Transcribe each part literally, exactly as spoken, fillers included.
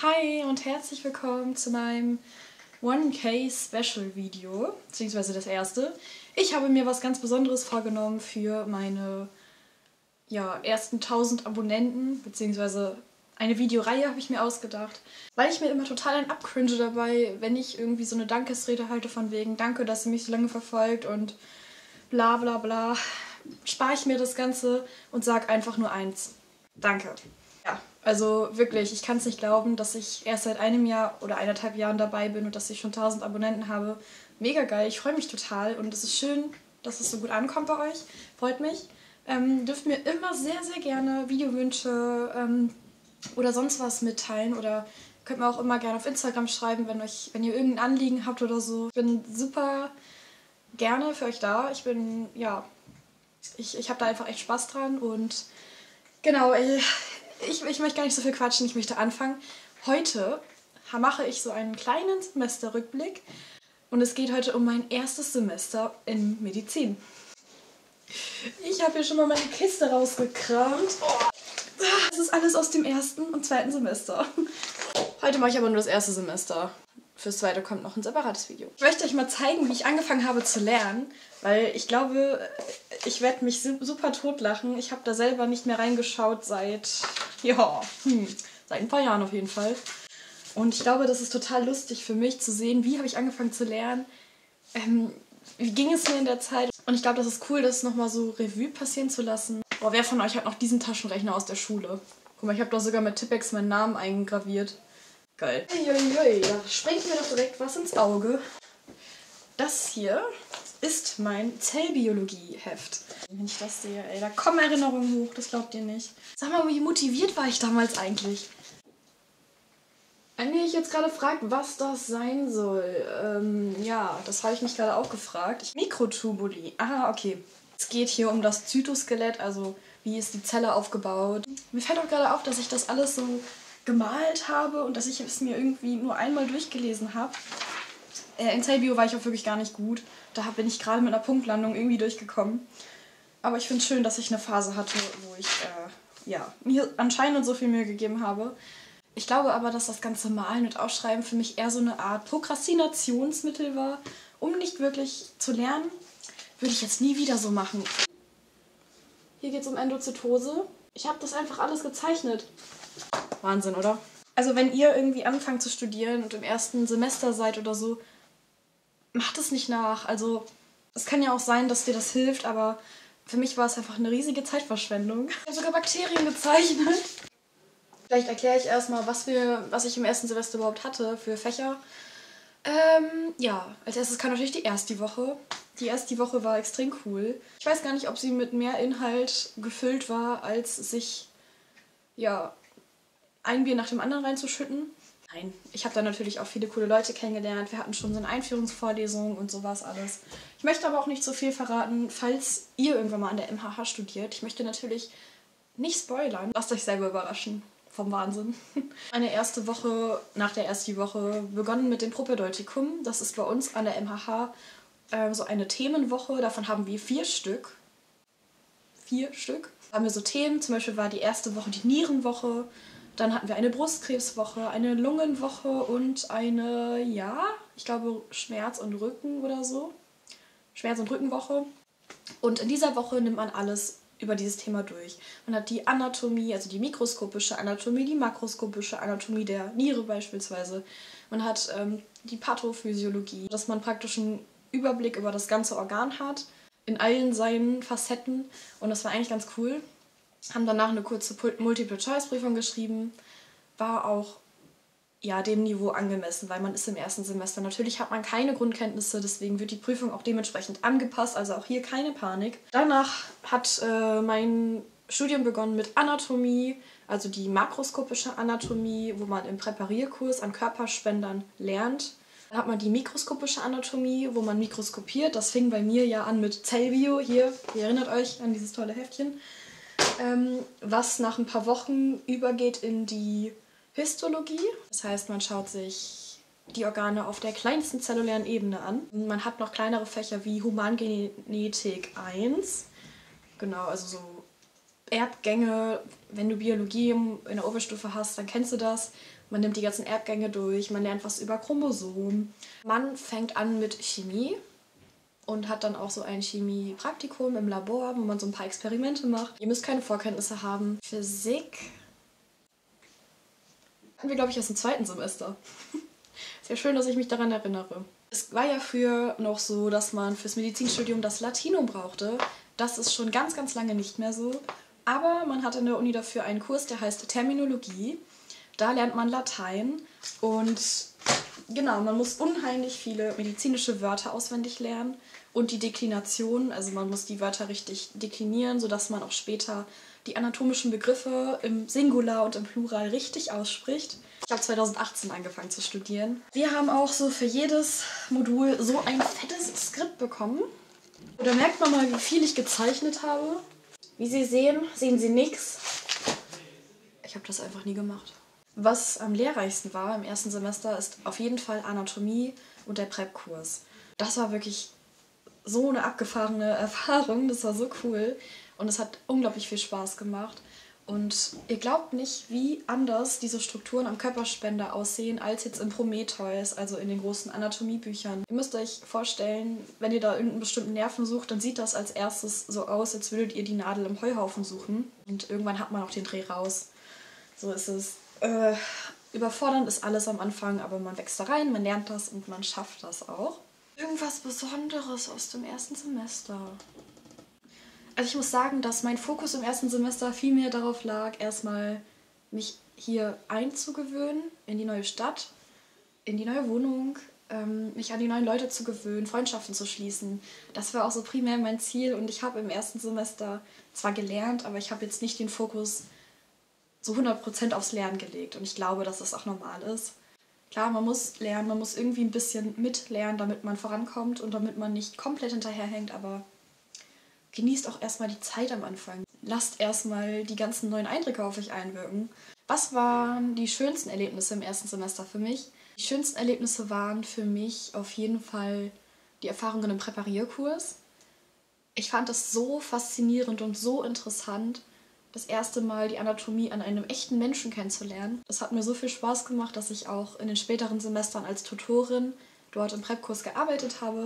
Hi und herzlich willkommen zu meinem one K Special Video, beziehungsweise das erste. Ich habe mir was ganz Besonderes vorgenommen für meine ja, ersten tausend Abonnenten, beziehungsweise eine Videoreihe habe ich mir ausgedacht, weil ich mir immer total ein abcringe dabei, wenn ich irgendwie so eine Dankesrede halte von wegen danke, dass ihr mich so lange verfolgt und bla bla bla, spare ich mir das Ganze und sage einfach nur eins. Danke. Ja, also wirklich, ich kann es nicht glauben, dass ich erst seit einem Jahr oder eineinhalb Jahren dabei bin und dass ich schon tausend Abonnenten habe. Mega geil, ich freue mich total und es ist schön, dass es so gut ankommt bei euch. Freut mich. Ähm, dürft mir immer sehr, sehr gerne Videowünsche ähm, oder sonst was mitteilen oder könnt mir auch immer gerne auf Instagram schreiben, wenn, euch, wenn ihr irgendein Anliegen habt oder so. Ich bin super gerne für euch da. Ich bin, ja, ich, ich habe da einfach echt Spaß dran und genau, ich, ich, ich möchte gar nicht so viel quatschen, ich möchte anfangen. Heute mache ich so einen kleinen Semesterrückblick und es geht heute um mein erstes Semester in Medizin. Ich habe hier schon mal meine Kiste rausgekramt. Oh, das ist alles aus dem ersten und zweiten Semester. Heute mache ich aber nur das erste Semester. Fürs zweite kommt noch ein separates Video. Ich möchte euch mal zeigen, wie ich angefangen habe zu lernen, weil ich glaube, ich werde mich super totlachen. Ich habe da selber nicht mehr reingeschaut seit, ja, hm, seit ein paar Jahren auf jeden Fall. Und ich glaube, das ist total lustig für mich zu sehen, wie habe ich angefangen zu lernen, ähm, wie ging es mir in der Zeit. Und ich glaube, das ist cool, das nochmal so Revue passieren zu lassen. Boah, wer von euch hat noch diesen Taschenrechner aus der Schule? Guck mal, ich habe da sogar mit Tippex meinen Namen eingraviert. Geil. Uiuiui, da springt mir doch direkt was ins Auge. Das hier ist mein Zellbiologie-Heft. Wenn ich das sehe, ey, da kommen Erinnerungen hoch, das glaubt ihr nicht. Sag mal, wie motiviert war ich damals eigentlich? Wenn ihr euch jetzt gerade fragt, was das sein soll, ähm, ja, das habe ich mich gerade auch gefragt. Mikrotubuli, ah, okay. Es geht hier um das Zytoskelett, also wie ist die Zelle aufgebaut. Mir fällt auch gerade auf, dass ich das alles so gemalt habe und dass ich es mir irgendwie nur einmal durchgelesen habe. Äh, in Zellbio war ich auch wirklich gar nicht gut. Da bin ich gerade mit einer Punktlandung irgendwie durchgekommen. Aber ich finde es schön, dass ich eine Phase hatte, wo ich äh, ja, mir anscheinend so viel Mühe gegeben habe. Ich glaube aber, dass das ganze Malen und Aufschreiben für mich eher so eine Art Prokrastinationsmittel war, um nicht wirklich zu lernen. Würde ich jetzt nie wieder so machen. Hier geht es um Endozytose. Ich habe das einfach alles gezeichnet. Wahnsinn, oder? Also wenn ihr irgendwie anfangt zu studieren und im ersten Semester seid oder so, macht es nicht nach. Also es kann ja auch sein, dass dir das hilft, aber für mich war es einfach eine riesige Zeitverschwendung. Ich habe sogar Bakterien gezeichnet. Vielleicht erkläre ich erstmal, was, wir, was ich im ersten Semester überhaupt hatte für Fächer. Ähm, ja, als erstes kam natürlich die erste Woche. Die erste Woche war extrem cool. Ich weiß gar nicht, ob sie mit mehr Inhalt gefüllt war, als sich, ja, ein Bier nach dem anderen reinzuschütten. Nein, ich habe da natürlich auch viele coole Leute kennengelernt. Wir hatten schon so eine Einführungsvorlesung und sowas alles. Ich möchte aber auch nicht so viel verraten, falls ihr irgendwann mal an der M H H studiert. Ich möchte natürlich nicht spoilern. Lasst euch selber überraschen. Vom Wahnsinn. Meine erste Woche, nach der ersten Woche, begonnen mit dem Propädeutikum. Das ist bei uns an der M H H äh, so eine Themenwoche. Davon haben wir vier Stück. Vier Stück. Da haben wir so Themen. Zum Beispiel war die erste Woche die Nierenwoche. Dann hatten wir eine Brustkrebswoche, eine Lungenwoche und eine, ja, ich glaube Schmerz- und Rücken oder so. Schmerz- und Rückenwoche. Und in dieser Woche nimmt man alles über dieses Thema durch. Man hat die Anatomie, also die mikroskopische Anatomie, die makroskopische Anatomie der Niere beispielsweise. Man hat ähm, die Pathophysiologie, dass man praktisch einen Überblick über das ganze Organ hat, in allen seinen Facetten. Und das war eigentlich ganz cool. Haben danach eine kurze Multiple-Choice-Prüfung geschrieben. War auch ja, dem Niveau angemessen, weil man ist im ersten Semester. Natürlich hat man keine Grundkenntnisse, deswegen wird die Prüfung auch dementsprechend angepasst, also auch hier keine Panik. Danach hat äh, mein Studium begonnen mit Anatomie, also die makroskopische Anatomie, wo man im Präparierkurs an Körperspendern lernt. Dann hat man die mikroskopische Anatomie, wo man mikroskopiert. Das fing bei mir ja an mit Zellbio, hier, ihr erinnert euch an dieses tolle Heftchen, ähm, was nach ein paar Wochen übergeht in die Histologie. Das heißt, man schaut sich die Organe auf der kleinsten zellulären Ebene an. Man hat noch kleinere Fächer wie Humangenetik eins. Genau, also so Erbgänge. Wenn du Biologie in der Oberstufe hast, dann kennst du das. Man nimmt die ganzen Erbgänge durch, man lernt was über Chromosomen. Man fängt an mit Chemie und hat dann auch so ein Chemiepraktikum im Labor, wo man so ein paar Experimente macht. Ihr müsst keine Vorkenntnisse haben. Physik hatten wir, glaube ich, erst im zweiten Semester. Sehr schön, dass ich mich daran erinnere. Es war ja früher noch so, dass man fürs Medizinstudium das Latinum brauchte. Das ist schon ganz, ganz lange nicht mehr so. Aber man hat in der Uni dafür einen Kurs, der heißt Terminologie. Da lernt man Latein und genau, man muss unheimlich viele medizinische Wörter auswendig lernen und die Deklination, also man muss die Wörter richtig deklinieren, sodass man auch später die anatomischen Begriffe im Singular und im Plural richtig ausspricht. Ich habe zwanzig achtzehn angefangen zu studieren. Wir haben auch so für jedes Modul so ein fettes Skript bekommen. Da merkt man mal, wie viel ich gezeichnet habe. Wie Sie sehen, sehen Sie nichts. Ich habe das einfach nie gemacht. Was am lehrreichsten war im ersten Semester, ist auf jeden Fall Anatomie und der Prep-Kurs. Das war wirklich so eine abgefahrene Erfahrung, das war so cool und es hat unglaublich viel Spaß gemacht. Und ihr glaubt nicht, wie anders diese Strukturen am Körperspender aussehen als jetzt in Prometheus, also in den großen Anatomiebüchern. Ihr müsst euch vorstellen, wenn ihr da irgendeinen bestimmten Nerven sucht, dann sieht das als erstes so aus, als würdet ihr die Nadel im Heuhaufen suchen. Und irgendwann hat man auch den Dreh raus. So ist es. Äh, überfordernd ist alles am Anfang, aber man wächst da rein, man lernt das und man schafft das auch. Irgendwas Besonderes aus dem ersten Semester. Also ich muss sagen, dass mein Fokus im ersten Semester viel mehr darauf lag, erstmal mich hier einzugewöhnen in die neue Stadt, in die neue Wohnung, ähm, mich an die neuen Leute zu gewöhnen, Freundschaften zu schließen. Das war auch so primär mein Ziel und ich habe im ersten Semester zwar gelernt, aber ich habe jetzt nicht den Fokus so hundert Prozent aufs Lernen gelegt und ich glaube, dass das auch normal ist. Klar, man muss lernen, man muss irgendwie ein bisschen mitlernen, damit man vorankommt und damit man nicht komplett hinterherhängt, aber genießt auch erstmal die Zeit am Anfang. Lasst erstmal die ganzen neuen Eindrücke auf euch einwirken. Was waren die schönsten Erlebnisse im ersten Semester für mich? Die schönsten Erlebnisse waren für mich auf jeden Fall die Erfahrungen im Präparierkurs. Ich fand das so faszinierend und so interessant, das erste Mal die Anatomie an einem echten Menschen kennenzulernen. Das hat mir so viel Spaß gemacht, dass ich auch in den späteren Semestern als Tutorin dort im Prep-Kurs gearbeitet habe.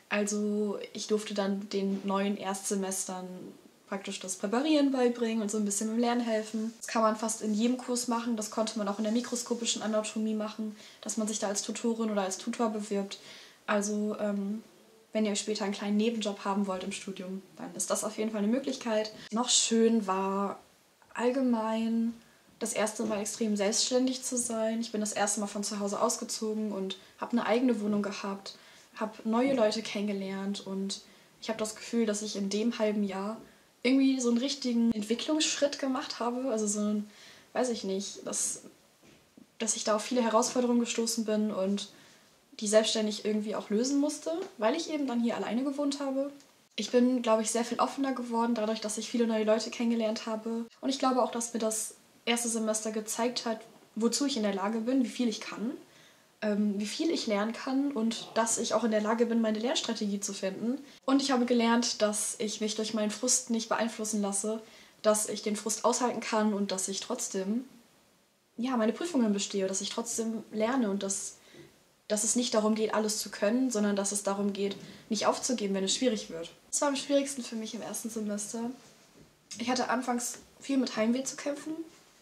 Also ich durfte dann den neuen Erstsemestern praktisch das Präparieren beibringen und so ein bisschen beim Lernen helfen. Das kann man fast in jedem Kurs machen, das konnte man auch in der mikroskopischen Anatomie machen, dass man sich da als Tutorin oder als Tutor bewirbt. Also ähm, wenn ihr später einen kleinen Nebenjob haben wollt im Studium, dann ist das auf jeden Fall eine Möglichkeit. Noch schön war allgemein das erste Mal extrem selbstständig zu sein. Ich bin das erste Mal von zu Hause ausgezogen und habe eine eigene Wohnung gehabt, habe neue Leute kennengelernt und ich habe das Gefühl, dass ich in dem halben Jahr irgendwie so einen richtigen Entwicklungsschritt gemacht habe. Also so ein, weiß ich nicht, dass, dass ich da auf viele Herausforderungen gestoßen bin und die selbstständig irgendwie auch lösen musste, weil ich eben dann hier alleine gewohnt habe. Ich bin, glaube ich, sehr viel offener geworden, dadurch, dass ich viele neue Leute kennengelernt habe. Und ich glaube auch, dass mir das erste Semester gezeigt hat, wozu ich in der Lage bin, wie viel ich kann, ähm, wie viel ich lernen kann und dass ich auch in der Lage bin, meine Lernstrategie zu finden. Und ich habe gelernt, dass ich mich durch meinen Frust nicht beeinflussen lasse, dass ich den Frust aushalten kann und dass ich trotzdem ja, meine Prüfungen bestehe, dass ich trotzdem lerne und dass dass es nicht darum geht, alles zu können, sondern dass es darum geht, nicht aufzugeben, wenn es schwierig wird. Das war am schwierigsten für mich im ersten Semester. Ich hatte anfangs viel mit Heimweh zu kämpfen,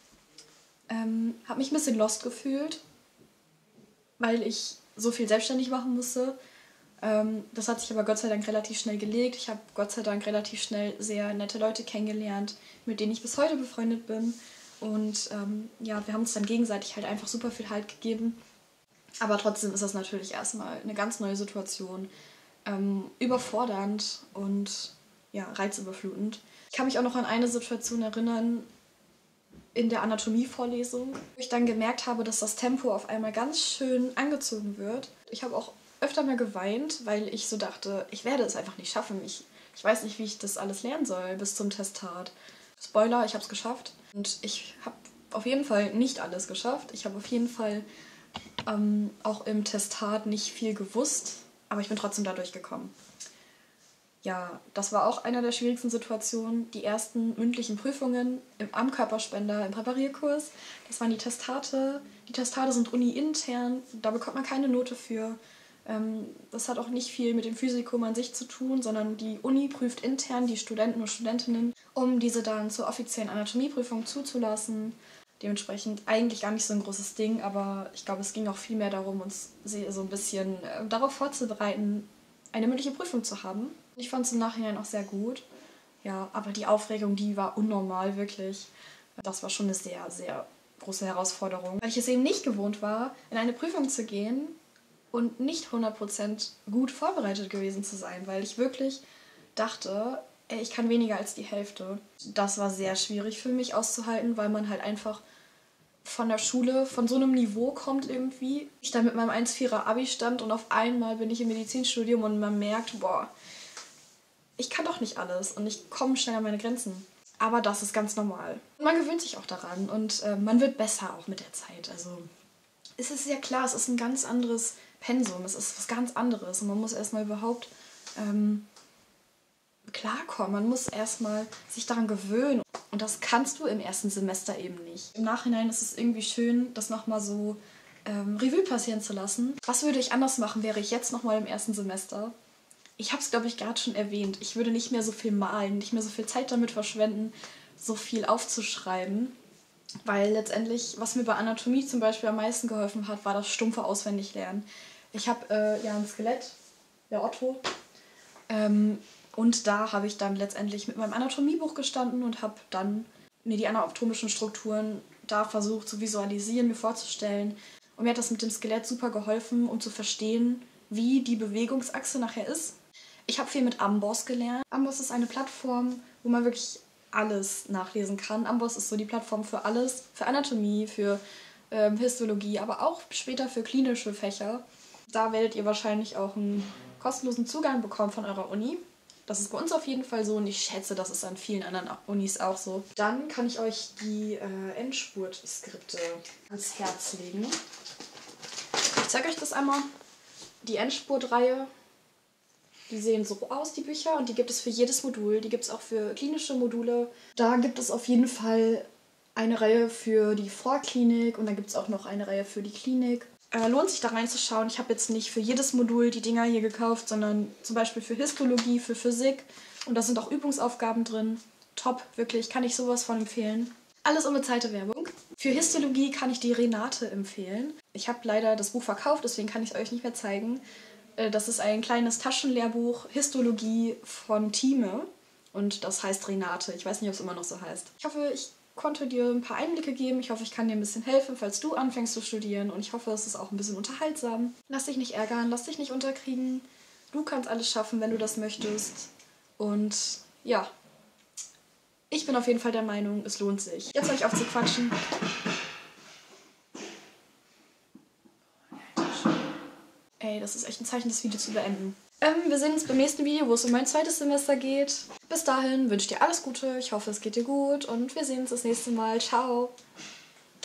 ähm, habe mich ein bisschen lost gefühlt, weil ich so viel selbstständig machen musste. Ähm, das hat sich aber Gott sei Dank relativ schnell gelegt. Ich habe Gott sei Dank relativ schnell sehr nette Leute kennengelernt, mit denen ich bis heute befreundet bin. Und ähm, ja, wir haben uns dann gegenseitig halt einfach super viel Halt gegeben. Aber trotzdem ist das natürlich erstmal eine ganz neue Situation, ähm, überfordernd und ja, reizüberflutend. Ich kann mich auch noch an eine Situation erinnern in der Anatomievorlesung, wo ich dann gemerkt habe, dass das Tempo auf einmal ganz schön angezogen wird. Ich habe auch öfter mal geweint, weil ich so dachte, ich werde es einfach nicht schaffen. Ich, ich weiß nicht, wie ich das alles lernen soll bis zum Testat. Spoiler, ich habe es geschafft. Und ich habe auf jeden Fall nicht alles geschafft. Ich habe auf jeden Fall auch im Testat nicht viel gewusst, aber ich bin trotzdem da durchgekommen. Ja, das war auch eine der schwierigsten Situationen. Die ersten mündlichen Prüfungen im, am Körperspender, im Präparierkurs. Das waren die Testate. Die Testate sind uni-intern, da bekommt man keine Note für. Ähm, das hat auch nicht viel mit dem Physikum an sich zu tun, sondern die Uni prüft intern die Studenten und Studentinnen, um diese dann zur offiziellen Anatomieprüfung zuzulassen. Dementsprechend eigentlich gar nicht so ein großes Ding, aber ich glaube, es ging auch viel mehr darum, uns so ein bisschen äh, darauf vorzubereiten, eine mündliche Prüfung zu haben. Ich fand es im Nachhinein auch sehr gut. Ja, aber die Aufregung, die war unnormal, wirklich. Das war schon eine sehr, sehr große Herausforderung. Weil ich es eben nicht gewohnt war, in eine Prüfung zu gehen und nicht hundert Prozent gut vorbereitet gewesen zu sein, weil ich wirklich dachte, ey, ich kann weniger als die Hälfte. Das war sehr schwierig für mich auszuhalten, weil man halt einfach von der Schule, von so einem Niveau kommt irgendwie. Ich da mit meinem eins Komma vierer Abi stand und auf einmal bin ich im Medizinstudium und man merkt, boah, ich kann doch nicht alles und ich komme schnell an meine Grenzen. Aber das ist ganz normal. Und man gewöhnt sich auch daran und äh, man wird besser auch mit der Zeit. Also es ist ja klar, es ist ein ganz anderes Pensum, es ist was ganz anderes und man muss erstmal überhaupt ähm, klarkommen. Man muss erstmal sich daran gewöhnen. Und das kannst du im ersten Semester eben nicht. Im Nachhinein ist es irgendwie schön, das nochmal so ähm, Revue passieren zu lassen. Was würde ich anders machen, wäre ich jetzt nochmal im ersten Semester? Ich habe es, glaube ich, gerade schon erwähnt. Ich würde nicht mehr so viel malen, nicht mehr so viel Zeit damit verschwenden, so viel aufzuschreiben. Weil letztendlich, was mir bei Anatomie zum Beispiel am meisten geholfen hat, war das stumpfe Auswendiglernen. Ich habe äh, ja ein Skelett, der Otto, ähm, und da habe ich dann letztendlich mit meinem Anatomiebuch gestanden und habe dann mir die anatomischen Strukturen da versucht zu visualisieren, mir vorzustellen. Und mir hat das mit dem Skelett super geholfen, um zu verstehen, wie die Bewegungsachse nachher ist. Ich habe viel mit Amboss gelernt. Amboss ist eine Plattform, wo man wirklich alles nachlesen kann. Amboss ist so die Plattform für alles, für Anatomie, für ähm, Histologie, aber auch später für klinische Fächer. Da werdet ihr wahrscheinlich auch einen kostenlosen Zugang bekommen von eurer Uni. Das ist bei uns auf jeden Fall so und ich schätze, das ist an vielen anderen Unis auch so. Dann kann ich euch die äh, Endspurt-Skripte ans Herz legen. Ich zeige euch das einmal. Die Endspurt-Reihe, die sehen so aus, die Bücher, und die gibt es für jedes Modul. Die gibt es auch für klinische Module. Da gibt es auf jeden Fall eine Reihe für die Vorklinik und dann gibt es auch noch eine Reihe für die Klinik. Äh, lohnt sich da reinzuschauen. Ich habe jetzt nicht für jedes Modul die Dinger hier gekauft, sondern zum Beispiel für Histologie, für Physik. Und da sind auch Übungsaufgaben drin. Top, wirklich, kann ich sowas von empfehlen. Alles unbezahlte Werbung. Für Histologie kann ich die Renate empfehlen. Ich habe leider das Buch verkauft, deswegen kann ich es euch nicht mehr zeigen. Äh, das ist ein kleines Taschenlehrbuch Histologie von Thieme. Und das heißt Renate. Ich weiß nicht, ob es immer noch so heißt. Ich hoffe, ich konnte dir ein paar Einblicke geben. Ich hoffe, ich kann dir ein bisschen helfen, falls du anfängst zu studieren. Und ich hoffe, es ist auch ein bisschen unterhaltsam. Lass dich nicht ärgern, lass dich nicht unterkriegen. Du kannst alles schaffen, wenn du das möchtest. Und ja, ich bin auf jeden Fall der Meinung, es lohnt sich. Jetzt höre ich auf zu quatschen. Ey, das ist echt ein Zeichen, das Video zu beenden. Ähm, wir sehen uns beim nächsten Video, wo es um mein zweites Semester geht. Bis dahin wünsche ich dir alles Gute, ich hoffe, es geht dir gut und wir sehen uns das nächste Mal. Ciao!